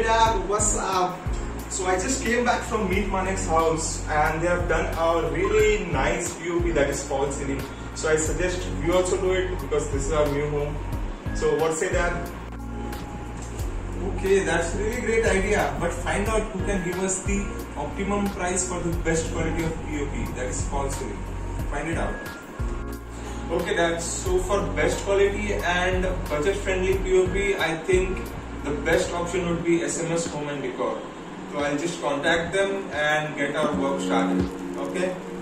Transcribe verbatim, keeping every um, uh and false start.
Hey dad, what's up? So I just came back from Meet Manek's house and they have done a really nice P O P that is false ceiling. So I suggest you also do it because this is our new home. So what say dad? Okay, that's really great idea. But find out who can give us the optimum price for the best quality of P O P that is false ceiling. Find it out. Okay dad, so for best quality and budget friendly P O P, I think the best option would be S M S Home and Decor. So I'll just contact them and get our work started. Okay.